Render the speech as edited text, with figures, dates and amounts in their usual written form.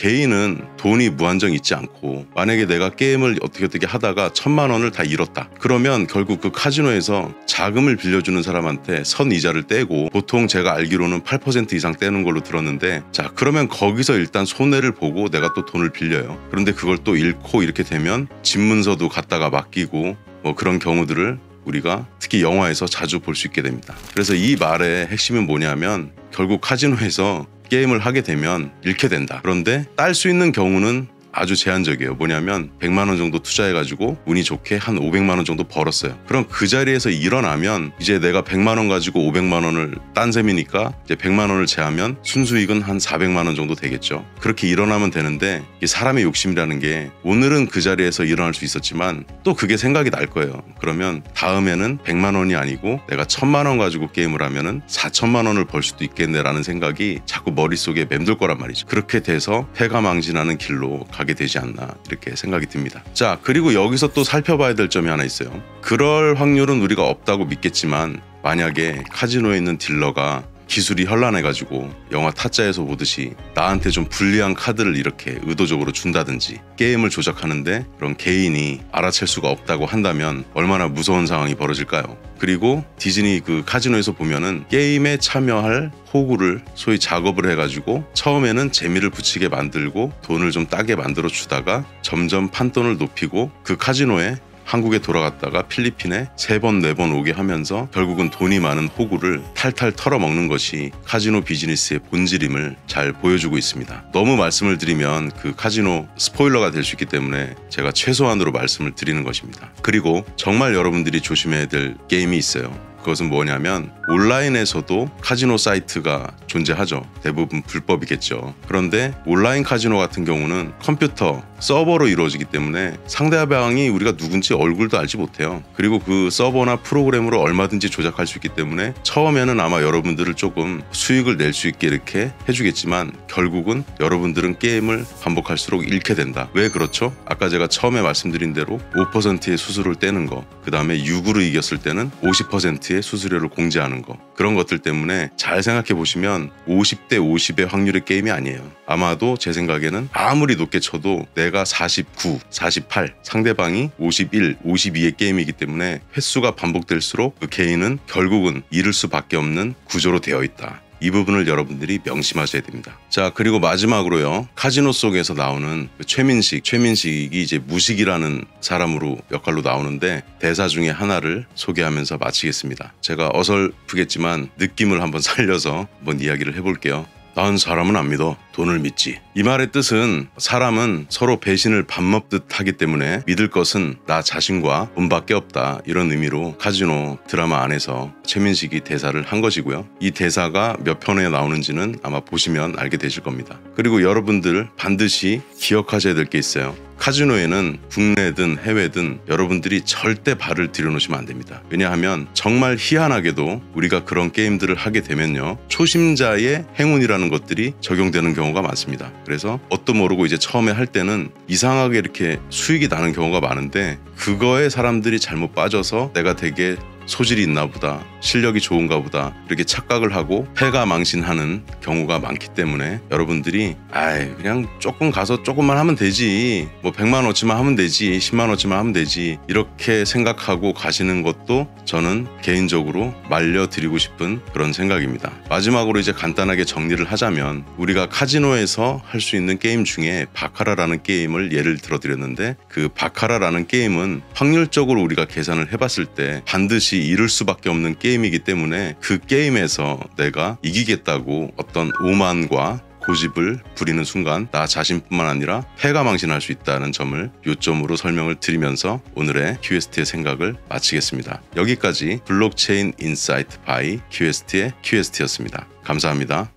개인은 돈이 무한정 있지 않고 만약에 내가 게임을 어떻게 하다가 1000만 원을 다 잃었다. 그러면 결국 그 카지노에서 자금을 빌려주는 사람한테 선이자를 떼고 보통 제가 알기로는 8% 이상 떼는 걸로 들었는데 자 그러면 거기서 일단 손해를 보고 내가 또 돈을 빌려요. 그런데 그걸 또 잃고 이렇게 되면 집문서도 갖다가 맡기고 뭐 그런 경우들을 우리가 특히 영화에서 자주 볼 수 있게 됩니다. 그래서 이 말의 핵심은 뭐냐면 결국 카지노에서 게임을 하게 되면 잃게 된다. 그런데 딸 수 있는 경우는 아주 제한적이에요. 뭐냐면 100만 원 정도 투자해가지고 운이 좋게 한 500만 원 정도 벌었어요. 그럼 그 자리에서 일어나면 이제 내가 100만 원 가지고 500만 원을 딴 셈이니까 이제 100만 원을 제하면 순수익은 한 400만 원 정도 되겠죠. 그렇게 일어나면 되는데 이 사람의 욕심이라는 게 오늘은 그 자리에서 일어날 수 있었지만 또 그게 생각이 날 거예요. 그러면 다음에는 100만 원이 아니고 내가 1000만 원 가지고 게임을 하면은 4천만 원을 벌 수도 있겠네라는 생각이 자꾸 머릿속에 맴돌 거란 말이죠. 그렇게 돼서 패가망신하는 길로 가게 되지 않나 이렇게 생각이 듭니다. 자, 그리고 여기서 또 살펴봐야 될 점이 하나 있어요. 그럴 확률은 우리가 없다고 믿겠지만 만약에 카지노에 있는 딜러가 기술이 현란해가지고 영화 타짜에서 보듯이 나한테 좀 불리한 카드를 이렇게 의도적으로 준다든지 게임을 조작하는데 그런 개인이 알아챌 수가 없다고 한다면 얼마나 무서운 상황이 벌어질까요? 그리고 디즈니 그 카지노에서 보면은 게임에 참여할 호구를 소위 작업을 해가지고 처음에는 재미를 붙이게 만들고 돈을 좀 따게 만들어 주다가 점점 판돈을 높이고 그 카지노에 한국에 돌아갔다가 필리핀에 3번 4번 오게 하면서 결국은 돈이 많은 호구를 탈탈 털어먹는 것이 카지노 비즈니스의 본질임을 잘 보여주고 있습니다. 너무 말씀을 드리면 그 카지노 스포일러가 될 수 있기 때문에 제가 최소한으로 말씀을 드리는 것입니다. 그리고 정말 여러분들이 조심해야 될 게임이 있어요. 그것은 뭐냐면 온라인에서도 카지노 사이트가 존재하죠. 대부분 불법이겠죠. 그런데 온라인 카지노 같은 경우는 컴퓨터, 서버로 이루어지기 때문에 상대방이 우리가 누군지 얼굴도 알지 못해요. 그리고 그 서버나 프로그램으로 얼마든지 조작할 수 있기 때문에 처음에는 아마 여러분들을 조금 수익을 낼 수 있게 이렇게 해주겠지만 결국은 여러분들은 게임을 반복할수록 잃게 된다. 왜 그렇죠? 아까 제가 처음에 말씀드린 대로 5%의 수수료를 떼는 거, 그 다음에 6으로 이겼을 때는 50%의 수수료를 공제하는 거, 그런 것들 때문에 잘 생각해 보시면 50대 50의 확률의 게임이 아니에요. 아마도 제 생각에는 아무리 높게 쳐도 내가 49, 48, 상대방이 51, 52의 게임이기 때문에 횟수가 반복될수록 그 개인은 결국은 잃을 수밖에 없는 구조로 되어 있다. 이 부분을 여러분들이 명심하셔야 됩니다. 자, 그리고 마지막으로요. 카지노 속에서 나오는 최민식이 이제 무식이라는 사람으로 역할로 나오는데 대사 중에 하나를 소개하면서 마치겠습니다. 제가 어설프겠지만 느낌을 한번 살려서 한번 이야기를 해볼게요. 난 사람은 안 믿어. 돈을 믿지. 이 말의 뜻은 사람은 서로 배신을 밥 먹듯 하기 때문에 믿을 것은 나 자신과 돈밖에 없다. 이런 의미로 카지노 드라마 안에서 최민식이 대사를 한 것이고요. 이 대사가 몇 편에 나오는지는 아마 보시면 알게 되실 겁니다. 그리고 여러분들 반드시 기억하셔야 될 게 있어요. 카지노에는 국내든 해외든 여러분들이 절대 발을 들여놓으시면 안 됩니다. 왜냐하면 정말 희한하게도 우리가 그런 게임들을 하게 되면요, 초심자의 행운이라는 것들이 적용되는 경우가 많습니다. 그래서 뭣도 모르고 이제 처음에 할 때는 이상하게 이렇게 수익이 나는 경우가 많은데 그거에 사람들이 잘못 빠져서 내가 되게 소질이 있나 보다, 실력이 좋은가 보다 이렇게 착각을 하고 패가망신하는 경우가 많기 때문에 여러분들이 그냥 조금 가서 조금만 하면 되지, 뭐 100만 원어치만 하면 되지, 10만 원어치만 하면 되지 이렇게 생각하고 가시는 것도 저는 개인적으로 말려드리고 싶은 그런 생각입니다. 마지막으로 이제 간단하게 정리를 하자면 우리가 카지노에서 할 수 있는 게임 중에 바카라라는 게임을 예를 들어드렸는데 그 바카라라는 게임은 확률적으로 우리가 계산을 해봤을 때 반드시 잃을 수밖에 없는 게임이기 때문에 그 게임에서 내가 이기겠다고 어떤 오만과 고집을 부리는 순간 나 자신뿐만 아니라 패가망신할 수 있다는 점을 요점으로 설명을 드리면서 오늘의 큐에스트의 생각을 마치겠습니다. 여기까지 블록체인 인사이트 바이 큐에스트의 큐에스트였습니다. 감사합니다.